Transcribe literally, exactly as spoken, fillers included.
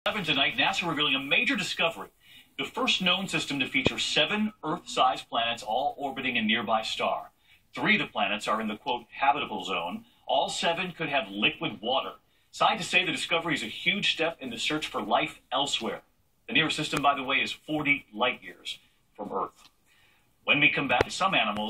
Tonight, NASA revealing a major discovery. The first known system to feature seven Earth-sized planets all orbiting a nearby star. Three of the planets are in the, quote, habitable zone. All seven could have liquid water. Scientists say the discovery is a huge step in the search for life elsewhere. The nearest system, by the way, is forty light years from Earth. When we come back, some animals